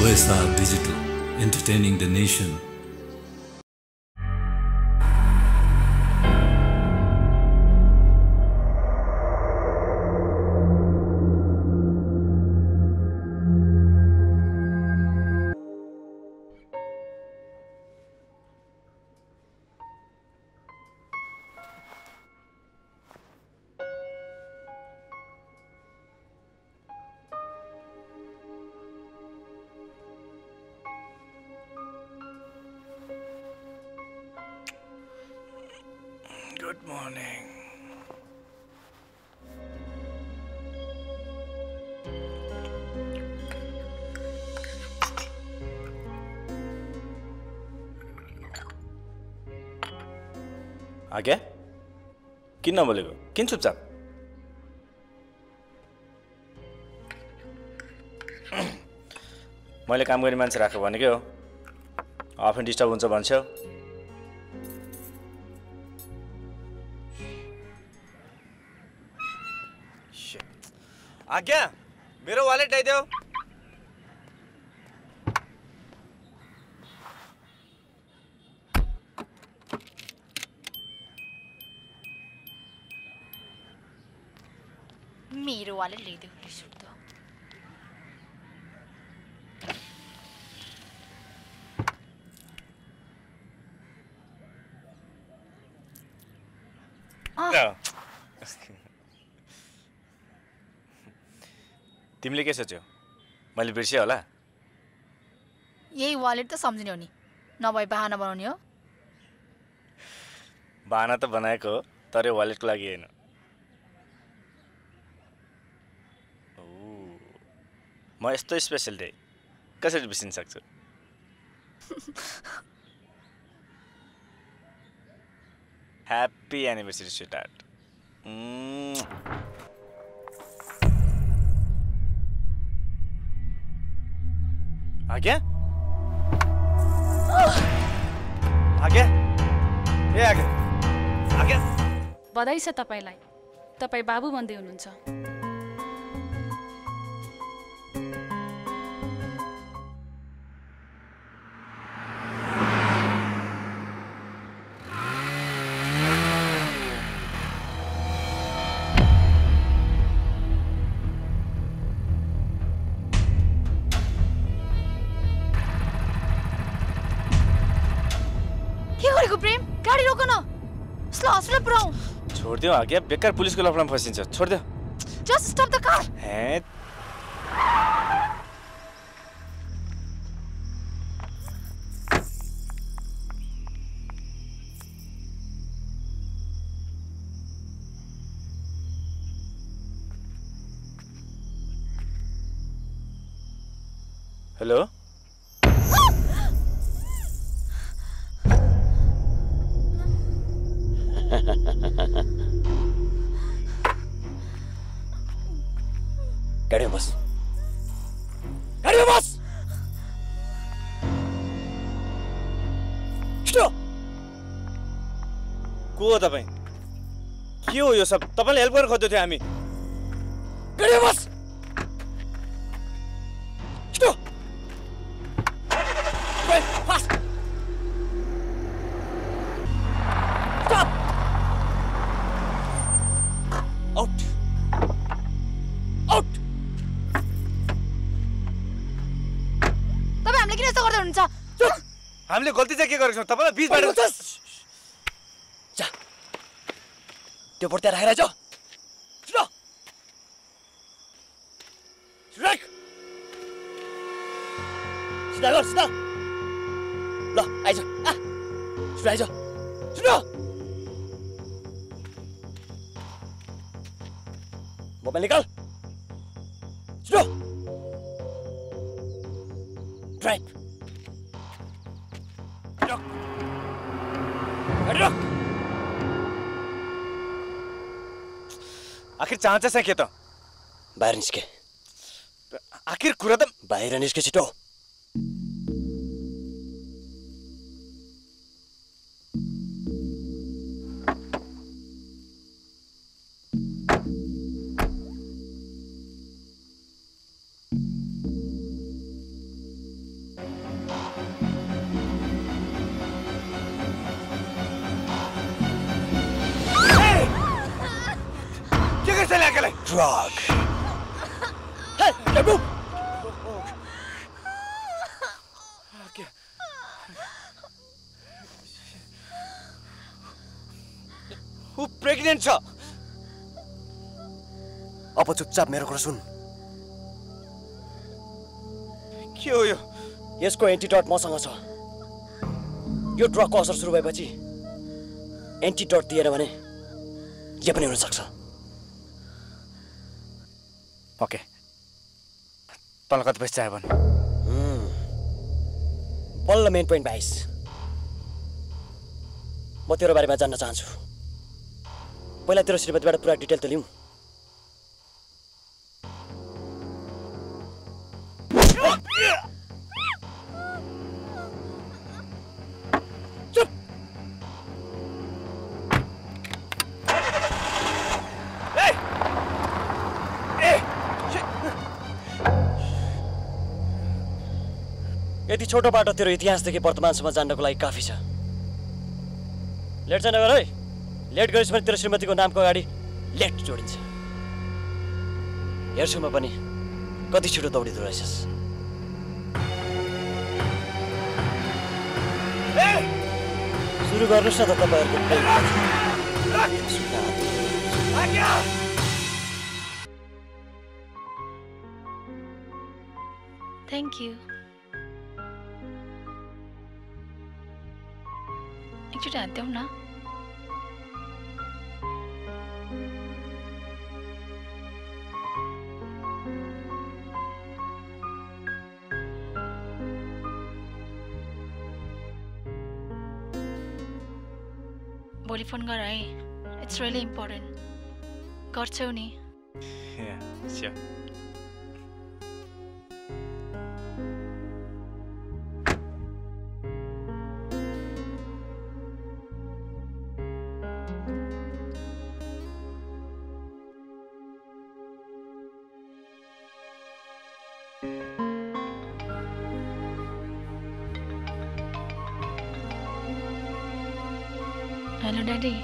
OSR Digital, entertaining the nation. Good morning. आज्ञा किन नबोलेको किन चुपचाप मैले काम गर्ने मान्छे राख भनेकै हो अफन डिस्टर्ब हुन्छ भन्छौ आज्ञा मेरो वालेट ल्याइदेऊ मेरो वालेट ल्याइदेऊ रिस उठ्दो तिमीले के सोच्यौ मैले बिर्से होला यही वालेट त सम्झिने हो नि नभए बहाना बनाउने हो बहाना त बनाएको हो तर वालेटको लागि हैन म यस्तो स्पेशल डे कसरी बिर्सिन सक्छु ह्यापी एनिभर्सरी स्वीटहार्ट आज्ञा आज्ञा ए आज्ञा आज्ञा बधाई छ तपाईलाई तपाई बाबु भन्दै हुनुहुन्छ छोड्दियो आज्ञा बेकार पुलिसको लफडामा फसिन्छ छोड्दियो Just stop the car. हे हेलो गाडी बस गाडी बस छिटो को हो तपाईं के हो यो सब तपाईले हेल्प गर्न खोज्दै थियो हामी गाडी बस छिटो फास्ट स्टप आउट आउट हामीले गल्ती चाहिँ के गरेको छौं तपाईलाई बीच बाटो जा त्यो पर्ते राखेर जा छिटो राख सिधा गर सिधा ल आइज छिटो आइज छिटो मोबाइल निकाल छिटो ड्राइभ आखिर चाहन्छ चाहिँ के त बाहिर निस्के आखिर कुरा त बाहिर निस्के छिटो drug. Hey, Limbu! Okay. Who pregnant छ? अब चुपचाप मेरो कुरा सुन. के हो यो? यसको एन्टिडोट मसँग छ. यो ड्रगको असर सुरु भएपछि एन्टिडोट दिएन भने के पनि हुन सक्छ. ओके. तँलाई कति पैसा चाहियो भने? बल्ल मेन पोइन्ट भाइस. म तेरो बारेमा जान्न चाहन्छु. पहिला तेरो श्रीमतीबाट पुरा डिटेल त लिउँ. यति छोटो बाटो तेरो इतिहासदेखि वर्तमानसम्म जान्नको लागि काफी छ. लेट चाहिँ नगर है. लेट गरिस् भने तेरो श्रीमतीको नामको अगाडि लेट जोडिन्छ. हेर्छु म पनि कति छिटो दौडिँदो रहेछस्. सुरु गर्नुहोस् न त तपाईँहरूको. Thank you. एकचोटि हात देऊ न. भोलि फोन गर है. It's really important. गर्छौ नि? Sure. Hello, Daddy.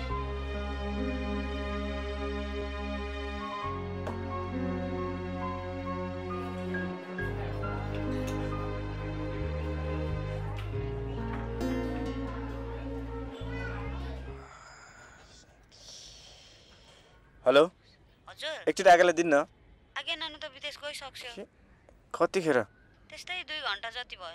हेलो हजुर एकचोटि आगेलाई दिन्न. आगे नानु त विदेश गइसक्यो. कतिखेर? त्यस्तै 2 घण्टा जति भयो.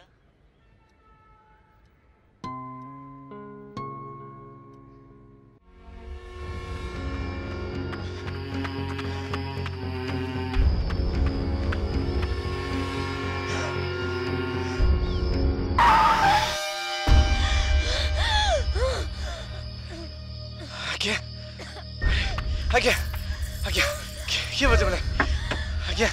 आज्ञा के भयो तिमीलाई? आज्ञा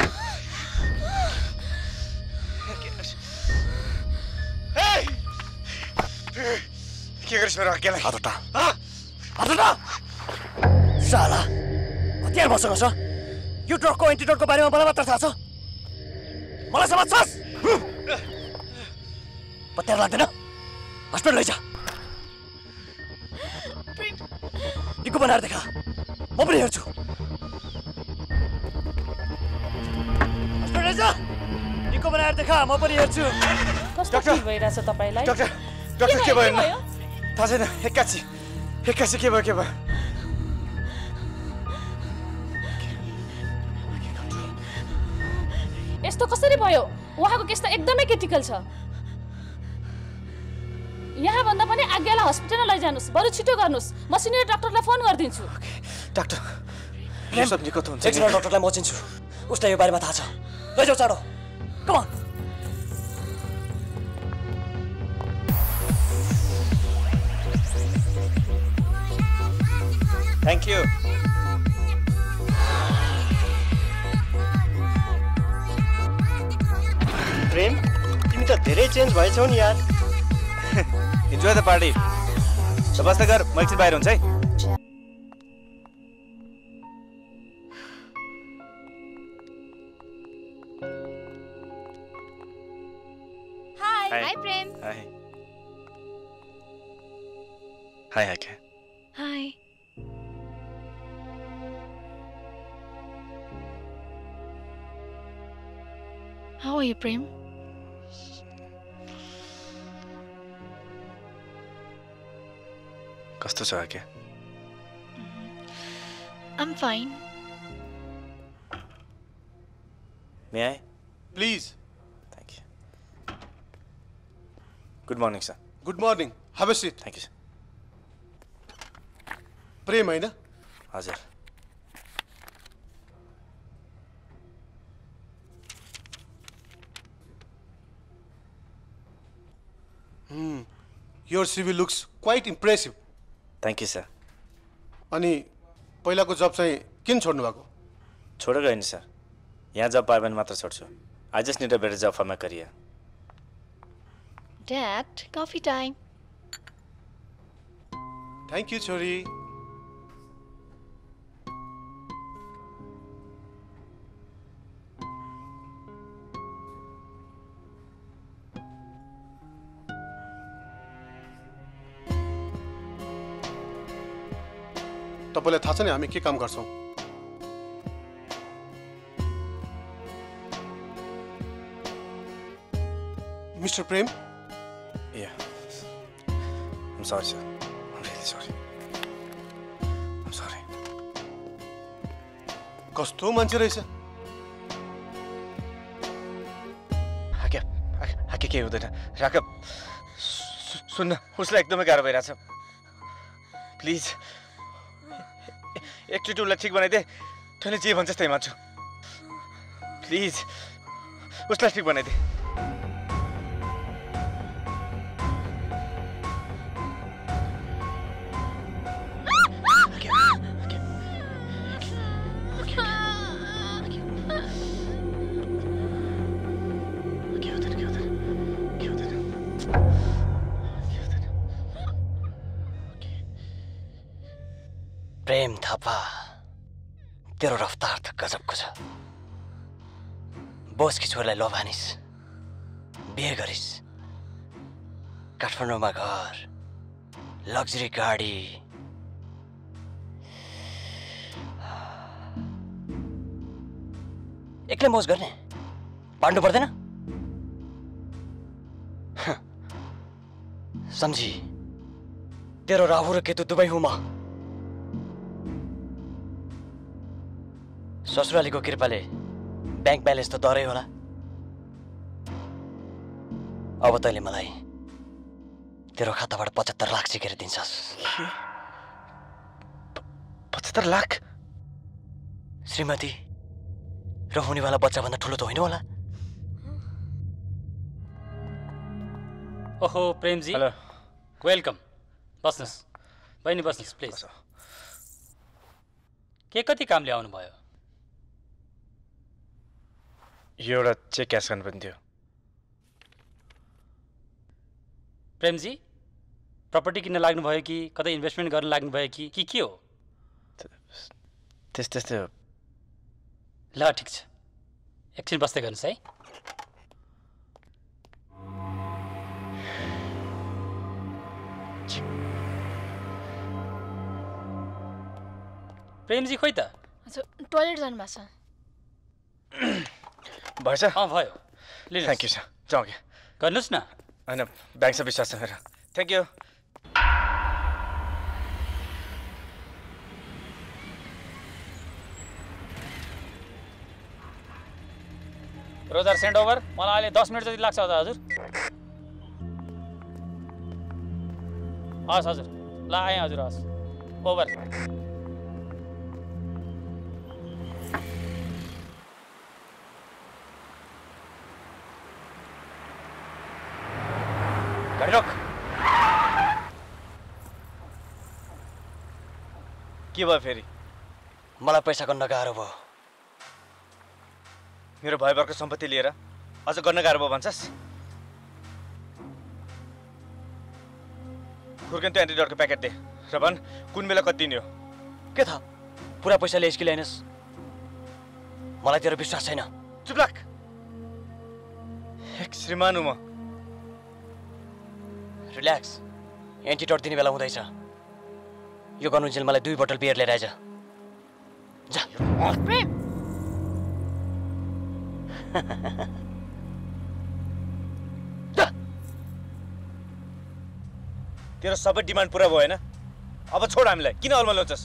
के गरिस् मेरो आज्ञालाई? हात साला हतियार मसँग छ. यो ड्रगको एन्टिडोटको बारेमा मलाई मात्र थाहा छ. मलाई समात्छस्? पत्यार लाग्दैन? हस्पिटल लैजा. निको बनाएर देखा. म पनि हेर्छु. हस्पिटल लैजा. निको बनाएर देखा. म पनि हेर्छु. कस्तो फिल भइरहेछ तपाईलाई? डाक्टर के भयो? थाहा छैन. एक्कासी के भयो? यस्तो कसरी भयो? उहाँको केस त एकदमै क्रिटिकल छ. यहाँ भन्दा पनि आज्ञालाई हस्पिटलमा लैजानुस्. बरु छिटो गर्नुस्. म सिनियर डाक्टरलाई फोन गरिदिन्छु. डाक्टर यो सब निको त हुन्छ. एकजना डाक्टरलाई म चिन्छु. उसलाई यो बारेमा थाहा छ. लैजाऊ चाँडो. Come on. Thank you. Prem तिमी त धेरै चेन्ज भएछौ नि यार. Enjoy the party. बस्दा गर. म एकछिन बाहिर हुन्छ है. High Prem. Hi Agya. Hi. How are you, Prem? कस्तो छ आके? I'm fine. May I? Please. Thank you. Good morning, sir. Good morning. Have a seat. Thank you, sir. प्रेम हैन? हजुर. Your CV looks quite impressive. Thank you, sir. अनि पहिलाको जब चाहिँ किन छोड्नु भएको? छोडेको हैन सर. यहाँ जब पाए भने मात्र छोड्छु. I just need a better job for my career. Dad, coffee time. Thank you, छोरी. तपाईलाई थाहा छ नि हामी के काम गर्छौं? Mr. Prem? Yeah. I'm sorry, sir. I'm really sorry. I'm sorry. कस्तो मान्छे रहेछ? हाके के हुँदैन. राख. सुन्न, उसलाई एकदमै गाह्रो भइराछ. प्लिज. एकचोटि उसलाई ठिक बनाइदे. तैँले जे भन्छस् त्यही मान्छु. प्लिज. उसलाई ठिक बनाइदे. प्रेम थापा, तेरो रफ्तार त गजबको छ. बोसकी छोरीलाई लोभानिस्, बिहे गरिस्, काठमाडौँमा घर, लग्जरी गाडी. एक्लै मोज गर्ने, बाँड्नु पर्दैन? सम्झी, तेरो राहु र केतु दुवै हुँ म. ससुरालीको कृपाले ब्याङ्क ब्यालेन्स त डरै होला. अब तैँले मलाई तेरो खाताबाट 75 लाख झिकेर दिन्छस्. 75 लाख? श्रीमती र हुनेवाला बच्चाभन्दा ठुलो त होइन होला? ओहो प्रेमजी. हेलो. वेलकम. बस्नुहोस्. बहिनी बस्नुहोस् प्लिज. के कति कामले आउनुभयो? यो एउटा चेक क्यास गर्नुपर्ने थियो. प्रेमजी, प्रपर्टी किन्न लाग्नुभयो कि कतै इन्भेस्टमेन्ट गर्न लाग्नुभयो कि के हो? त्यस्तै हो. ल ठिक छ, एकछिन बस्दै गर्नुहोस् है. प्रेमजी खोइ त? टोयलेट जानुभएको छ. भएछ? भयो. Thank you sir. जाउँ क्या. गर्नुहोस् न. होइन, ब्याङ्कसँग विश्वास छ मेरो. Thank you. Roger send over. मलाई अहिले 10 मिनट जति लाग्छ हजुर. हस् हजुर. ल आएँ हजुर. हस्. ओभर. गाडी रोक. के भयो फेरि? मलाई पैसा गर्न गाह्रो भयो. मेरो भाइबरको सम्पत्ति लिएर अझ गर्न गाह्रो भयो भन्छस्? खुर्किन त्यो एन्टिडोटको प्याकेट दे र भन् कुन बेला कति दिने हो. के थाहा पुरा पैसा ल्याइस् कि ल्याइनस्? मलाई तेरो विश्वास छैन. चुप लाग. एक श्रीमान हुँ म. रिल्याक्स. एन्टिडोट दिने बेला हुँदैछ. यो गर्नुन्जेल मलाई 2 बोतल बियर लिएर आइज. जा. प्रेम. तेरो सबै डिमान्ड पुरा भयो हैन? अब छोड हामीलाई, किन अलमलाउँछस्?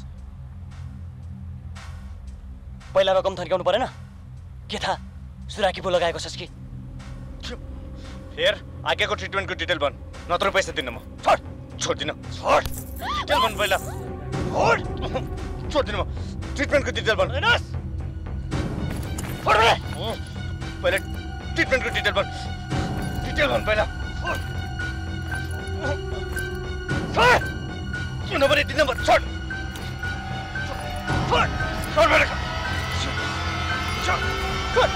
पहिला रकम थन्काउनु परेन? के थाहा सुराकी पो लगाएको छस् कि? फेर आगेको ट्रिटमेन्टको डिटेल भन, नत्र पैसा दिन्न म। छोड्दिन। छोड। डिटेल भन पहिला। छोड्दिन म। ट्रिटमेन्टको डिटेल भन। पहिला ट्रिटमेन्टको डिटेल भन। डिटेल भन पहिला। किन भने दिन्न म। छोड। छोड भने। छोड।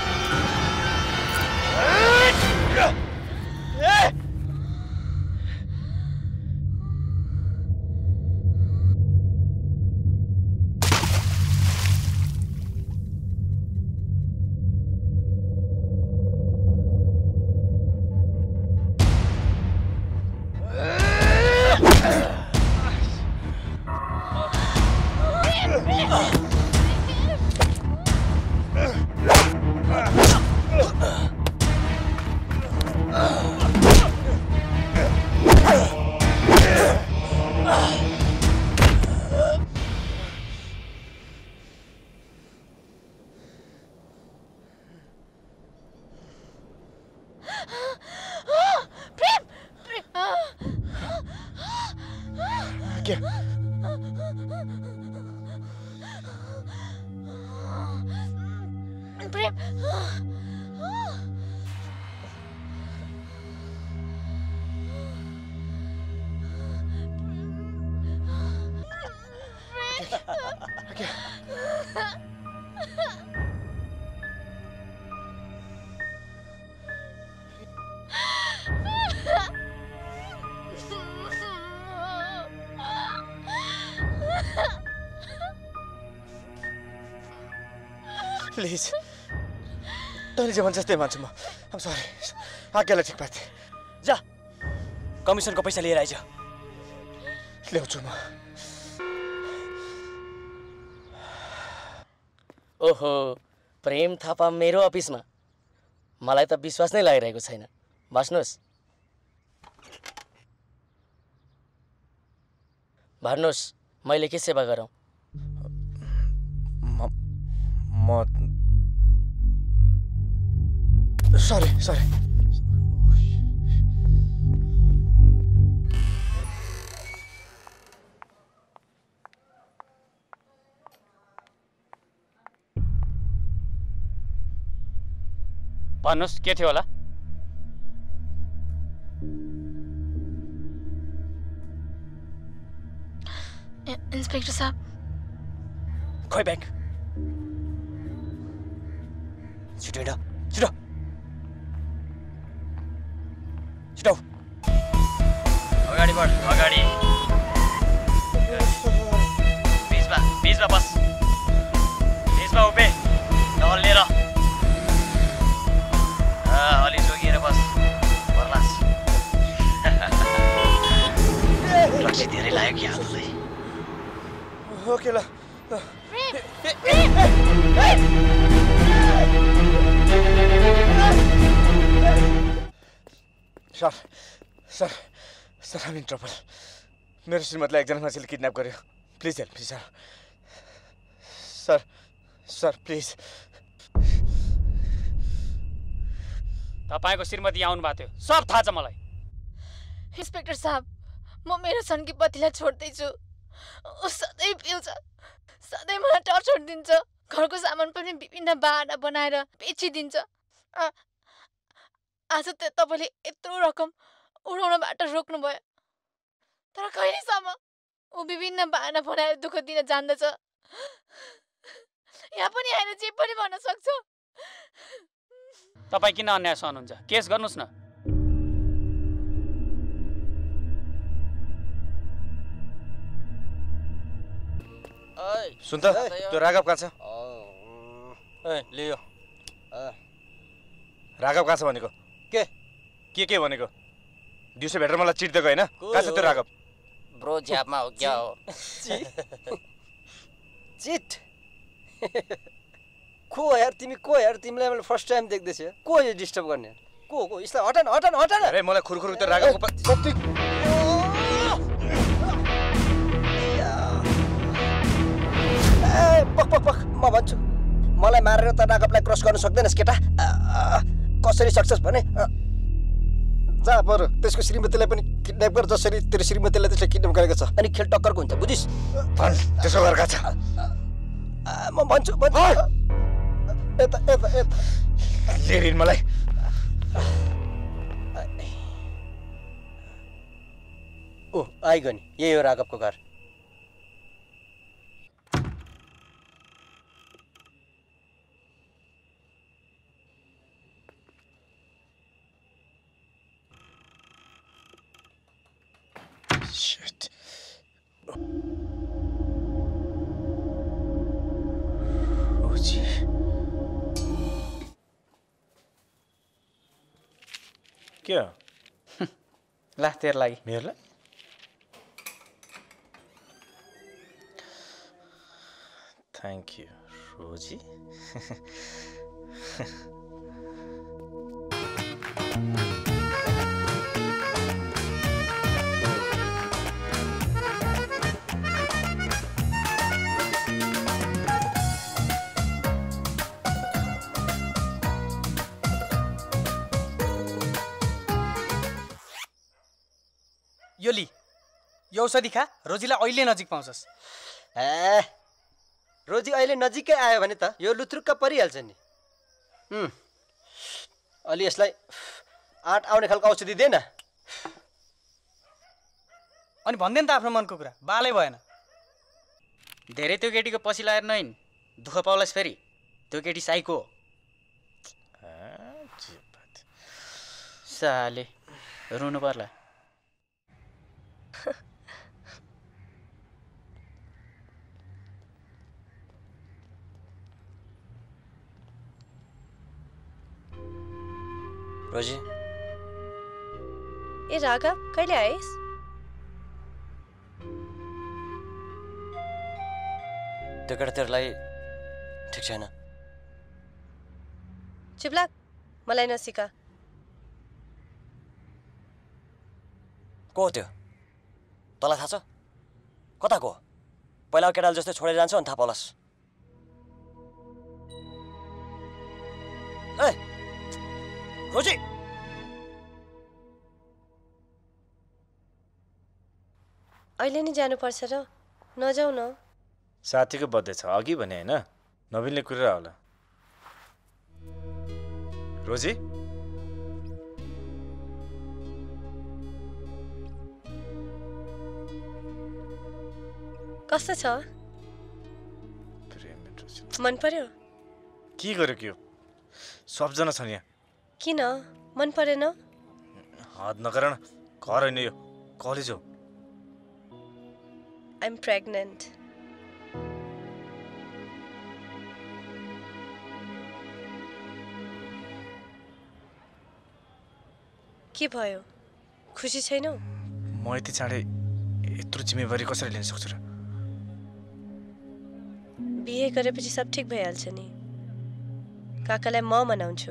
प्लिज तैँले जे भन्छ त्यही मान्छु म। आम सरी। आज्ञालाई ठिक पार्थे। जा कमिसनको पैसा लिएर आइज। ल्याउँछु म। ओहो प्रेम थापा मेरो अफिसमा, मलाई त विश्वास नै लागिरहेको छैन। बस्नुहोस् भन्नुहोस्, मैले के सेवा गरौँ? सरी। भन्नुहोस् के थियो होला? इन्स्पेक्टर साहब। खोइ ब्याग। छिटो हिँड, छिटो छिटो। अगाडि बढ, अगाडि। बीचमा बस। बीचमा उभे, ढल लिएर। अलि जोगिएर बस। बर्लास। रक्सी धेरै लाग्यो कि हाललाई? ओके ल। Sir am in trouble. मेरो श्रीमतीलाई एकजना मान्छेले किडन्याप गर्यो। Please help me sir please. तपाईँको श्रीमती आउनु भएको थियो, सब थाहा छ मलाई। इन्स्पेक्टर साहब, म मेरो सनकी पतिलाई छोड्दैछु। ऊ सधैँ पिउँछ, सधैँ मलाई टर्चर दिन्छ। घरको सामान पनि विभिन्न बाहना बनाएर बेचिदिन्छ। आज त तपाईँले यत्रो रकम उडाउनबाट रोक्नुभयो, तर कहिलेसम्म ऊ विभिन्न बाहना बनाएर दुःख दिन जान्दछ। यहाँ पनि आएर जे पनि भन्न सक्छ। तपाईँ किन अन्याय सहनुहुन्छ? केस गर्नुहोस् न। सुन त, त्यो राघव कहाँ छ? लियो। राघव कहाँ छ भनेको? के भनेको? दिउँसो भेटेर मलाई चिट दिएको होइन? कहाँ छ त्यो राघव? ब्रो ज्यापमा हो क्या हो? चिट को यार तिमी? को यार? तिमीलाई मैले फर्स्ट टाइम देख्दैछु। को यो डिस्टर्ब गर्ने? को यसलाई हटान। अरे मलाई खुरखुर त राघवको पक पक पक म भन्छु मलाई मारेर त राघवलाई क्रस गर्न सक्दैनस् केटा कसरी सक्छस् भने जा बरु त्यसको श्रीमतीलाई पनि किडन्याप गर जसरी तेरो श्रीमतीलाई त्यसले किडन्याप गरेको छ अनि खेल टक्करको हुन्छ बुझिस् भन् त्यसो गरेका छ म भन्छु यता यता यता लिएर मलाई ओ आइगयो नि यही हो राघवको घर Shit. रोजी के हो ला तेरो लागि मेरोलाई थ्याङ्क यू रोजी यो लि यो औषधि खा रोजीलाई अहिले नजिक पाउँछस् ए रोजी अहिले नजिकै आयो भने त यो लुत्रुक्क परिहाल्छ नि अलि यसलाई आँट आउने खालको औषधि दे न अनि भन्दैन त आफ्नो मनको कुरा बालै भएन धेरै त्यो केटीको पछि लागेर नहिन् दुःख पाउलास् फेरि त्यो केटी साइको साले रुनु पर्ला रोजी ए राघव कहिले आइस त्यो केटा तेरोलाई ठिक छैन चुप लाग मलाई नसिका को हो त्यो तँलाई थाहा छ कताको पहिला केटाले जस्तै छोडेर जान्छ अनि थाहा पाउलास् ए रोजी अहिले नि जानुपर्छ र नजाऊ न साथीको बर्थडे छ अघि भने होइन नवीनले कुरा होला रोजी कस्तो छ मन पर्यो के गर्यो के हो सबजना छन् यहाँ किन मन परेन हद नगर न घर होइन यो कलेज हो I'm pregnant. के भयो खुसी छैनौ म यति चाँडै यत्रो जिम्मेवारी कसरी लिन सक्छु र बिहे गरेपछि सब ठिक भइहाल्छ नि काकालाई म मनाउँछु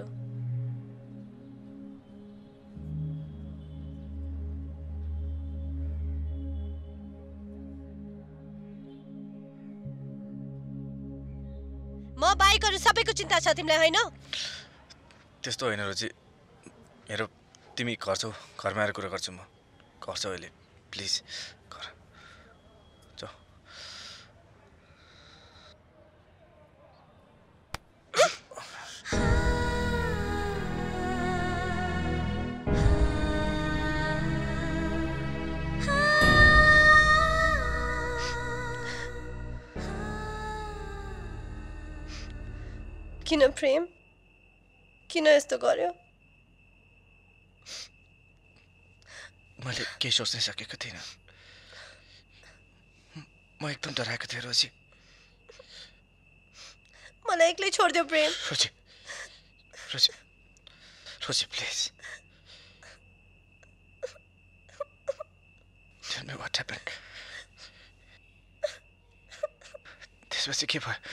म बाइकहरु सबैको चिन्ता छ तिमीलाई हैन त्यस्तो होइन रोजी हेर तिमी घर छौ घरमा आएर कुरा गर्छु म घर छौ अहिले प्लिज घर जाऊ किन प्रेम किन यस्तो गर्यो मैले केही सोच्नै सकेको थिइनँ म एकदम डराएको थिएँ रोजी मलाई एक्लै छोड्दियो Prem Rosie Rosie Rosie please Tell me what happened. त्यसपछि के भयो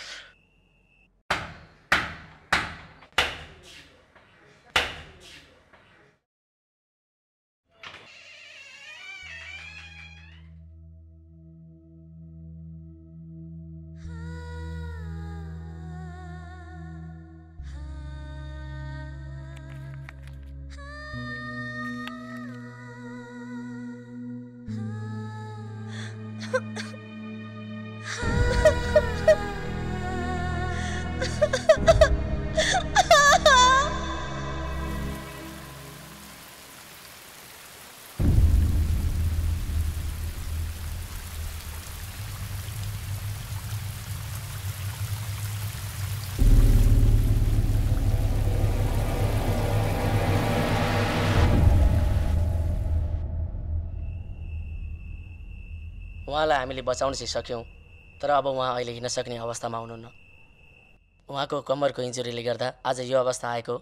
उहाँलाई हामीले बचाउन चाहिँ सक्यौँ, तर अब उहाँ अहिले हिँड्न सक्ने अवस्थामा हुनुहुन्न। उहाँको कम्मरको इन्जुरीले गर्दा आज यो अवस्था आएको।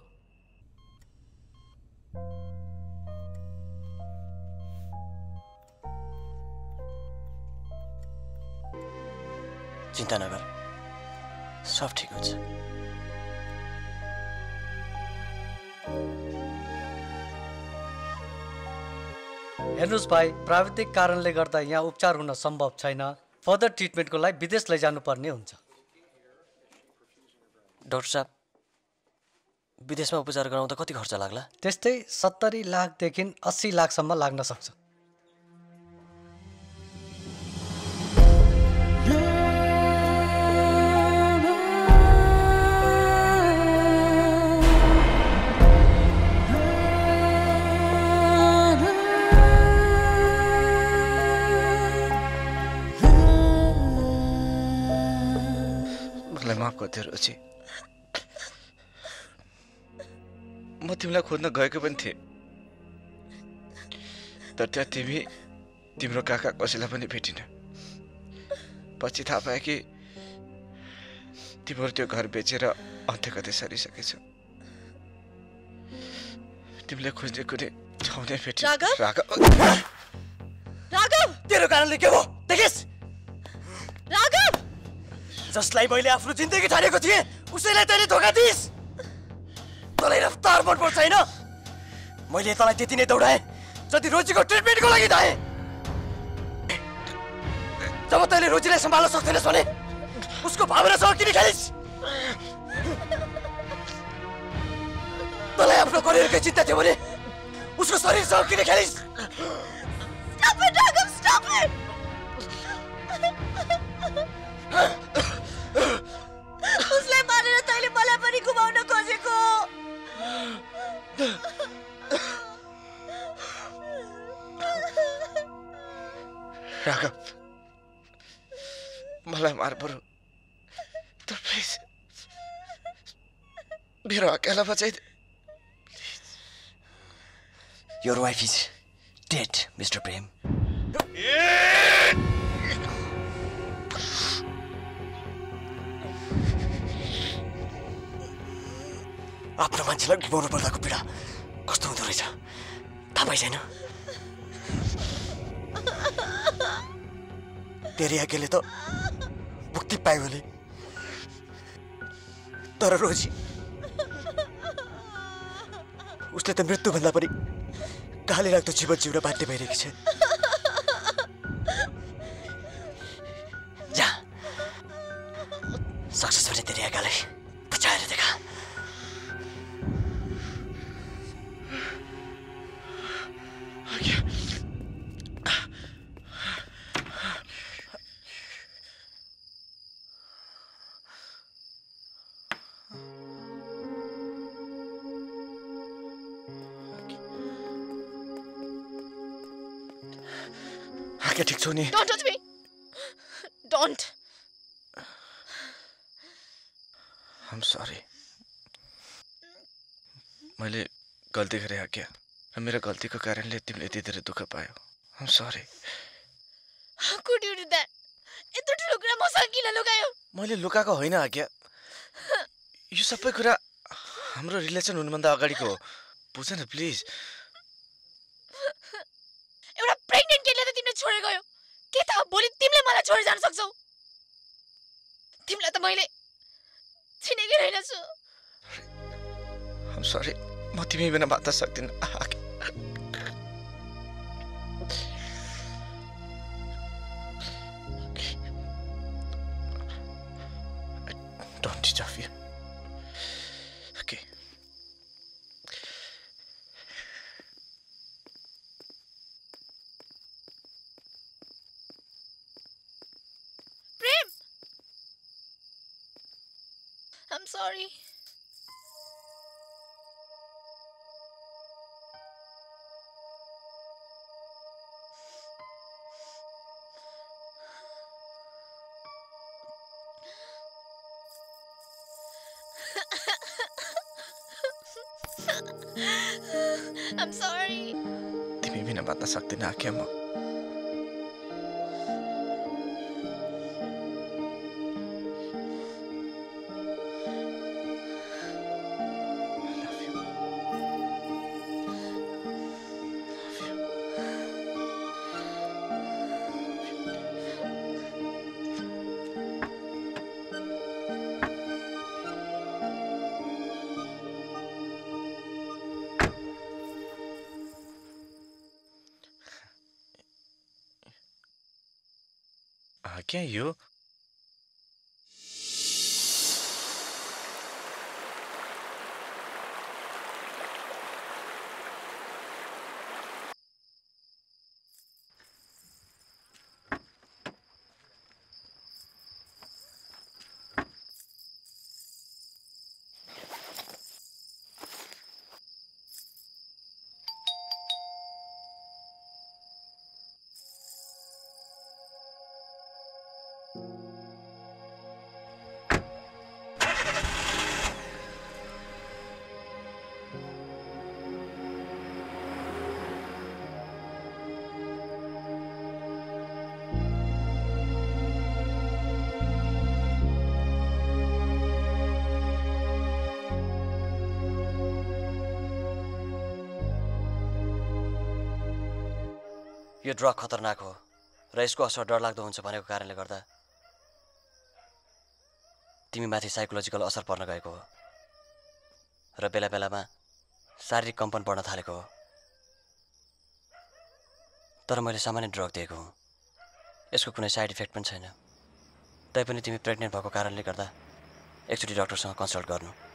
चिन्ता नगर, सब ठिक हुन्छ। हेर्नुस् भाइ, प्राविधिक कारणले गर्दा यहाँ उपचार हुन सम्भव छैन। फर्दर ट्रिटमेन्टको लागि विदेश लैजानुपर्ने हुन्छ। डाक्टर साहब, विदेशमा उपचार गराउँदा कति खर्च लाग्ला? त्यस्तै 70 लाखदेखि 80 लाखसम्म लाग्न सक्छ। माफ गरिदियो रोजी, म तिमीलाई खोज्न गएको पनि थिएँ, तर त्यहाँ तिम्रो काका कसैलाई पनि भेटिन। पछि थाहा पाएँ कि तिम्रो त्यो घर बेचेर अन्त्य कतै सरिसकेछ। तिमीले खोज्ने कुनै ठाउँ नै भेटिन। राघव, तेरो कारणले के भयो देखिस्? राघव, जसलाई मैले आफ्नो जिन्दगी ठानेको थिएँ उसैलाई तैँले धोका दिइस्। तँलाई रफ्तार मन पर्छ हैन? मैले तँलाई त्यति नै दौडाएँ जति रोजीको ट्रिटमेन्टको लागि धाएँ। जब तैँले रोजीलाई सम्हाल्न सक्दैनस् भने उसको भावनासँग किन खेलिस्? तँलाई आफ्नो करियरकै चिन्ता थियो भने उसको शरीरसँग किन खेलिस्? Stop it, Raghav, stop it! उसलाई मारेर तैँले मलाई पनि गुमाउन खोजेको। राघव, मलाई मार बरु, तर प्लिज मेरो अकेला बचाइदे। Your wife is dead, Mr. Prem. आफ्नो मान्छेलाई गुमाउनु पर्दाको पीडा कस्तो हुँदो रहेछ थाहा पाइछैन? तेरी आज्ञाले त मुक्ति पायो भने, तर रोजी उसले त मृत्युभन्दा पनि गाली लाग्दो जीवन जिउन बाध्य भइरहेकी छ। जा, सक्सेस भने तेरी आज्ञालाई बचाएर देखा। ठीक छौ नि? Don't touch me. Don't. I'm sorry. मैले गल्ती गरेँ आज्ञा, र मेरो गल्तीको कारणले तिमीले यति धेरै दुःख पायो। I'm sorry. How could you do that? यत्रो ठुलो कुरा मसँग किन लुकायो? मैले लुकाएको होइन आज्ञा, यो सबै कुरा हाम्रो रिलेसन हुनुभन्दा अगाडिको हो। बुझ न प्लिज। एउटा प्रेग्नेन्ट केटीले त तिमीले छोडेर गयो, के थाहा भोलि तिमीले मलाई छोडेर जान सक्छौ? तिमीलाई त मैले चिनेकै रहेनछु। I'm sorry, म तिमी बिना बाँच्न सक्दिनँ। I don't deserve you. Okay. Prem! I'm sorry. I'm sorry. तिमी बिना बाँच्न सक्दिनँ आज्ञा म। क्या यो यो ड्रग खतरनाक हो र यसको असर डरलाग्दो हुन्छ भनेको कारणले गर्दा तिमी माथि साइकोलोजिकल असर पर्न गएको हो र बेला बेलामा शारीरिक कम्पन बढ्न थालेको हो। तर मैले सामान्य ड्रग दिएको हुँ, यसको कुनै साइड इफेक्ट पनि छैन। तैपनि तिमी प्रेग्नेन्ट भएको कारणले गर्दा एकचोटि डाक्टरसँग कन्सल्ट गर्नु।